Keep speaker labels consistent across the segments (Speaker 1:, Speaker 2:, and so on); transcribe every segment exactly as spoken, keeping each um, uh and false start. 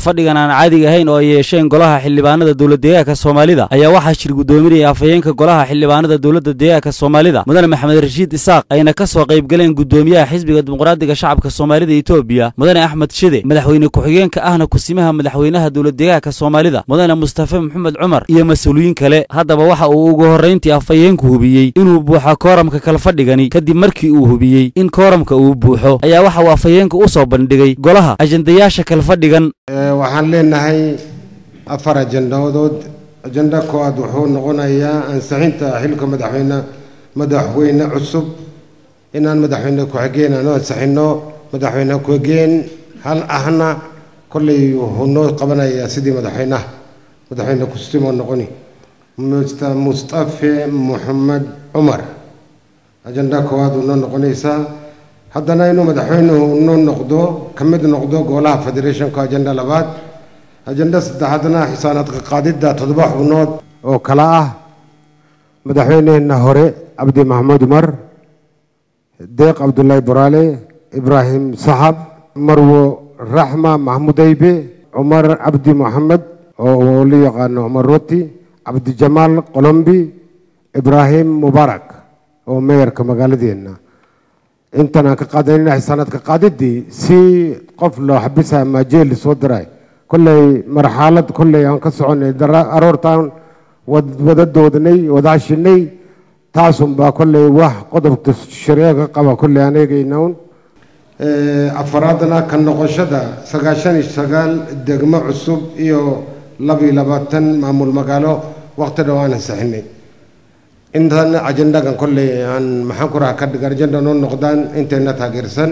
Speaker 1: kalfadhigan aan caadiga ahayn oo ay yeesheen golaha xildhibaanada dowladda deegaanka Soomaalida ayaa waxaa shir gudoominaya afhayeenka golaha xildhibaanada dowladda deegaanka Soomaalida mudane Maxamed Rashiid Isaaq ayna ka soo qayb galeen gudoomiyaha xisbiga dimuqraadiga shacabka Soomaalida Itoobiya mudane Axmed Shide madaxweyne ku-xigeenka ahna kusimaha madaxweynaha dowladda deegaanka Soomaalida mudane Mustafa Maxamed Cumar iyo mas'uuliyiin kale haddaba waxa uu ugu horeyntii afhayeenku hubiyay inuu buuxa kooramka kalfadhigani kadib markii uu hubiyay in kooramka uu buuxo ayaa waxa uu afhayeenku u soo bandhigay golaha ajandayaasha kalfadhigan
Speaker 2: waxaan leenahay afar ajandadood ajanda koowaad wuxuu noqonayaa ansixinta xilka madaxweyne madaxweyne cusub inaan madaxweyne ku-xigeen aan ansixino madaxweyne ku-xigeen hal ahna kolley wuxuu noo qabanayaa sidii madaxweynaha madaxweyne kusimo noqoni Mustafa Maxamed Cumar ajanda koowaad uu noqonaysaa haddana inuu madaxweynuhu noo noqdo kamid noqdo golaha federationka ajanda labaad ajanda saddexaadna xisaanadka qaadida toddoba xubnood oo kala ah madaxweynaha hore Abdi Maxamed Umar Deeq Abdullahi Buraale Ibrahim Sahab Marwo Rahma Mahmoud Aybe Umar Abdi Mohammed oo li yaqaan Umar Roti Abdi Jamal Qolombi Ibrahim Mubarak oo meeyarka magaaladeena intana ka qaadayna xisaanadka qaadidii si qof loo xabisa ma jeel soo diray kullay marxalad kullay aan ka soconay aroortaan wadadoodnay wadaashinay taasum baa kullay wax qodobka shariica qaba kullay anageynaan ee afaraadna ka noqoshada sagaashan iyo sagaal degmo cusub iyo laba iyo labaatan maamul magaalo waqti dhawaan saxinay intan ajandagan kullay aan maxaan ku raaka dhigar ajanda noo noqdaan inteena taageersan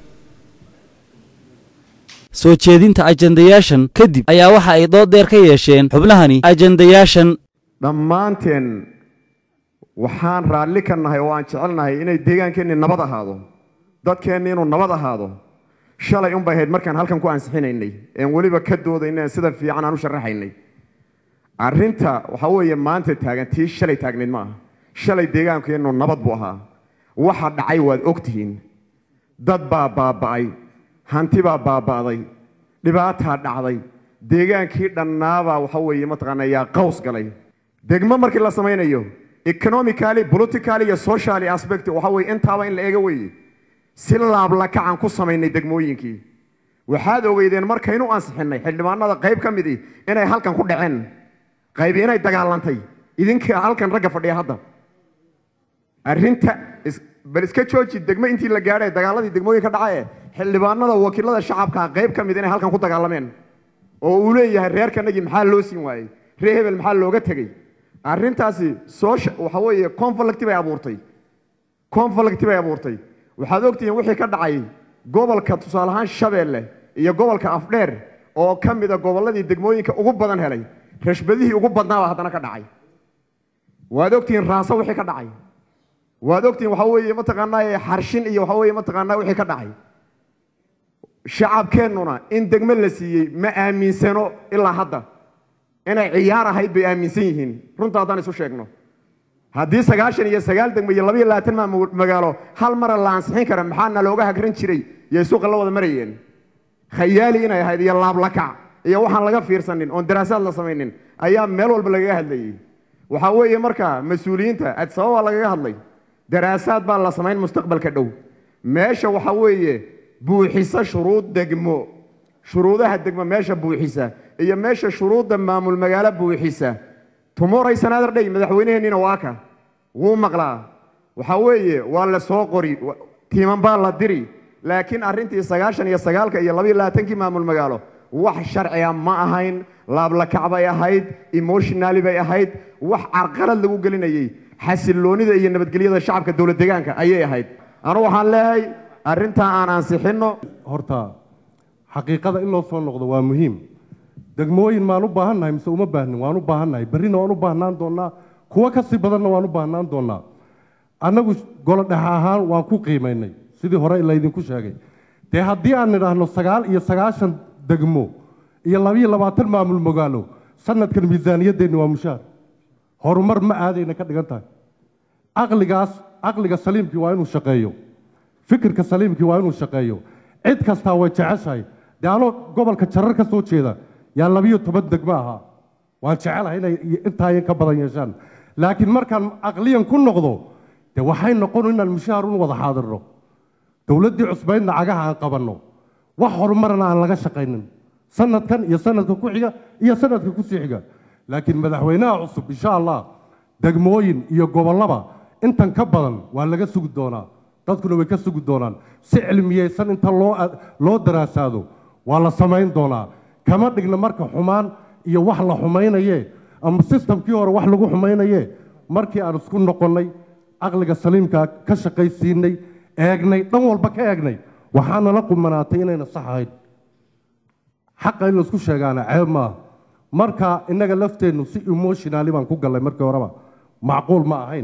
Speaker 1: soo jeedinta ajandayaashan kadib ayaa waxa ay dood dheer ka yeesheen xubnahani ajandayaashan
Speaker 3: dhammaanteen waxaan raalli ka nahay oo aan jecelnahay inay deegaankeenni nabad ahaado dadkeenni inuu nabad ahaado shalay un bay ahayd markaan halkan ku ansixinaynay een weliba ka doodaynay sida fiican aan u sharaxaynay arrinta waxa weeye maanta taagan tii shalay taagnayd maaha shalay deegaankeennu nabad buu ahaa waxa dhacay waad ogtihiin dad baa baaba'ay hanti baa baaba'day dhibaataa dhacday deegaankii dhannaabaa waxa weeye mataqaanaa yaa qaws galay degmo markii la samaynayo economically politically iyo socially aspect waxa weeye intaaba in la eego weeye si laab la kacan ku samaynay degmooyinkii waxaad ogeydeen markaynu ansixinay xildhibaanada qayb ka mid ah inay halkan ku dhaceen qayb inay dagaalantay idinka halkan ragga fadhiya hadda arrinta bal iska jooji degmo intii la gaaray dagaaladii degmooyinka dhacay xildhibaanada wakiilada shacabka qayb ka mid inay halkan ku dagaalameen oo uu leeyahay reerkanagi maxaa loo siin waayay reer hebel maxaa looga tagay arrintaasi soo waxa weeye conflict bay abuurtay conflict bay abuurtay waxaad ogtihiin wixii ka dhacay gobolka tusaale ahaan Shabeelle iyo gobolka Afdheer oo ka mid ah goboladii degmooyinka ugu badan helay rashbadihii ugu badnaa haddana ka dhacay waad ogtihiin raaso wixii ka dhacay waad ogtihiin waxa weeye mataqaanaa xarshin iyo waxa weeye mataqaanaa wixii ka dhacay shacabkeennuna in degmo la siiyey ma aaminsano ilaa hadda inay ciyaar ahayd bay aaminsan yihiin runta haddaan isu sheegno haddii sagaashan iyo sagaal degmo iyo laba iyo labaatan magaalo hal mar la ansixin kara maxaana looga hagran jiray iyo suuqa la wada marayeen khayaali inay ahayd iyo laab la kac iyo waxaan laga fiirsanin oon daraasaad la samaynin ayaa meel walba lagaga hadlayay waxa weeye marka mas'uuliyiinta ad sababa lagaga hadlay daraasaad baa la samayn mustaqbalka dhow meesha waxa weeye buuxisa shuruud degmo shuruudaha degmo meesha buuxisa iyo meesha shuruudda maamul magaalo buuxisa tomorrow sanadar day madaxweynaheenina waa ka wuu maqlaa waxa weeye waa la soo qori tiiman baa la diri laakiin arrintii sagaashan iyo sagaalka iyo laba iyo labaatan maamul magaalo wax sharci ah ma ahayn laab la kacbay ahayd emotionally bay ahayd wax carqalad lagu gelinayay xasiloonida iyo nabadgelyada shacabka dowladda deegaanka ayay ahayd anu waxaan leeyahay arrinta aan ansixino
Speaker 4: horta xaqiiqada in loo soo noqdo waa muhiim degmooyin maan u baahannahay mise uma baahnin waan u baahannahay berrina waan u baahnaan doonaa kuwa ka sii badanna waan u baahnaan doonaa annagu golo dhex ahaan waan ku qiimaynay sidii hore laydinku sheegay dee haddii aan nidhaahno sagaal iyo sagaashan degmo iyo laba iyo labaatan maamul magaalo sanadkan miisaaniyadeenni waa mushaar horumar ma aadayna ka dhigan tahay aqligaas aqliga saliimkii waa inuu shaqeeyo fikirka saliimkii waa inuu shaqeeyo cid kastaa way jeceshahay dee anoo gobolka jarar ka soo jeeda yaa labiyo toban degmo ahaa waan jecelahay inay intaayan ka badan yeeshaan laakiin markaan aqliyan ku noqdo dee waxay noqon inaan mushaar un wada xaadirno dowladdii cusbaydna cagaha aan qabanno wax horumarna aan laga shaqaynin sanadkan iyo sanadka ku xiga iyo sanadka ku sii xiga laakiin madaxweynaha cusub insha allah degmooyin iyo gobollaba intan ka badan waa laga sugi doonaa dadkuna way ka sugi doonaan si cilmiyeysan inta loo loo daraasaado waa la samayn doonaa kama dhigna marka xumaan iyo wax la xumaynaye ama systemkii hore wax lagu xumaynaye markii aan isku noqonnay aqliga saliimka ka shaqaysiinay eegnay dhan walba ka eegnay waxaana la qumanaatay inayna sax ahayn xaqa in la isku sheegaana ceeb maaha marka innaga lafteennu si emotionally baan ku gallay markii horeba macquul ma ahayn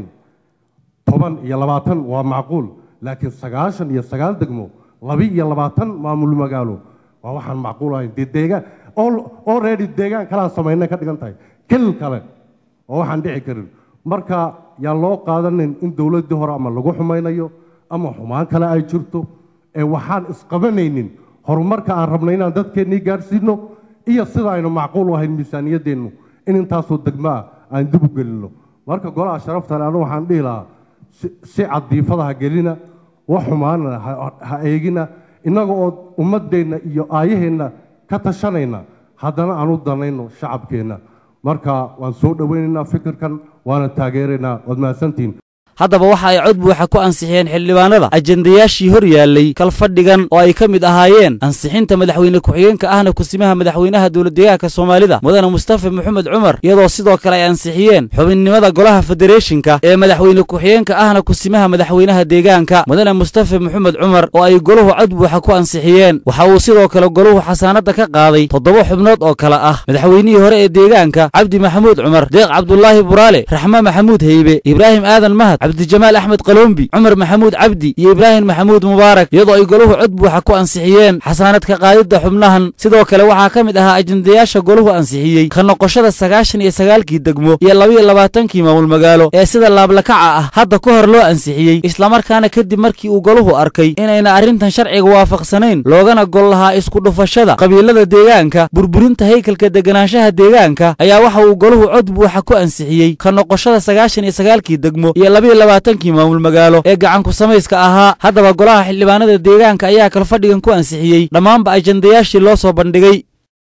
Speaker 4: toban iyo labaatan waa macquul laakiin sagaashan iyo sagaal degmo labi iyo labaatan maamul magaalo waa waxaan macquul ahayn dee deegaan already deegaan kalaan samaynay ka dhigan tahay kil kale oo waxaan dhici karin marka yaan loo qaadanin in dowladdii hore ama lagu xumaynayo ama xumaan kale ay jirto ee waxaan isqabanaynin horumarka aan rabnay inaan dadkeennii gaadhsiino iyo sida aynu macquul u ahayn miisaaniyaddeennu in intaasoo degmo ah aan dib u gelinno marka golaha sharafta leh anu waxaan dhihi lahaa si cadiifada ha gelina wax xumaana ha eegina innaga oo ummaddeenna iyo aayaheenna ka tashanayna haddana aan u danayno shacabkeenna marka waan soo dhowaynaynaa fikirkan waana taageeraynaa waad mahadsantihiin
Speaker 1: haddaba waxa ay cod buuxa ku ansixiyeen xildhibaanada ajendayaashii hor yaallay kalfadhigan oo ay ka mid ahaayeen ansixinta madaxweyne ku-xigeenka ahna kusimaha madaxweynaha dowladdeegaanka soomaalida mudane mustafa maxamed cumar iyadoo sidoo kale ay ansixiyeen xubinnimada golaha federeeshinka ee madaxweyne ku-xigeenka ahna kusimaha madaxweynaha deegaanka mudane mustafa maxamed cumar oo ay goluhu cod buuxa ku ansixiyeen waxa uu sidoo kale goluhu xasaanadda ka qaaday toddoba xubnood oo kale ah madaxweynihii hore ee deegaanka cabdi maxamuud cumar deeq cabdulaahi buraale raxma maxamuud heybe ibraahim aadan mahad cabdijamaal axmed qalombi cumar maxamuud cabdi iyo ibraahim maxamuud mubaarak iyadoo ay goluhu cod buuxa ku ansixiyeen xasaanadka qaadidda xubnahan sidoo kale waxaa ka mid ahaa ajendayaasha goluhu ansixiyey ka noqoshada sagaashan iyo sagaalkii degmo iyo labiyo labaatankii maamul magaalo ee sida laablakaca ah hadda ka hor loo ansixiyey islamarkaana kadib markii uu goluhu arkay inayna arrintan sharciga waafaqsanayn loogana gol lahaa isku dhufashada qabiilada deegaanka burburinta haykalka deganaanshaha deegaanka ayaa waxa uu goluhu cod buuxa ku ansixiyey ka noqoshada sagaashan iyo sagaalkii degmo iyo labiyo labaatankii maamul magaalo ee gacan ku samayska ahaa haddaba golaha xildhibaanada deegaanka ayaa kalfadhigan ku ansixiyey dhammaanba ajendayaashii loo soo bandhigay